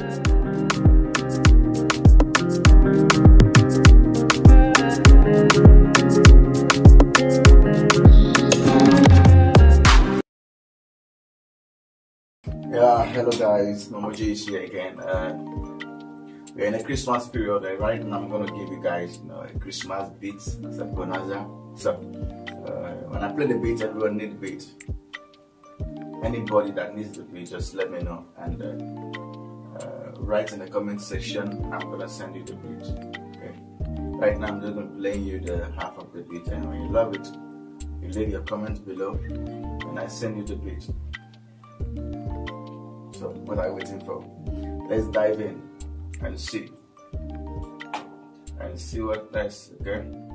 Yeah, hello guys, Momo J is here again. We're in a Christmas period, right? And I'm gonna give you guys, a Christmas beat as a bonanza. So, when I play the beat, everyone needs the beat. Anybody that needs the beat, just let me know and write in the comment section. I'm gonna send you the beat. Okay. Right now, I'm just gonna play you the half of the beat, and when you love it, you leave your comments below, and I send you the beat. So what are you waiting for? Let's dive in and see what next, okay?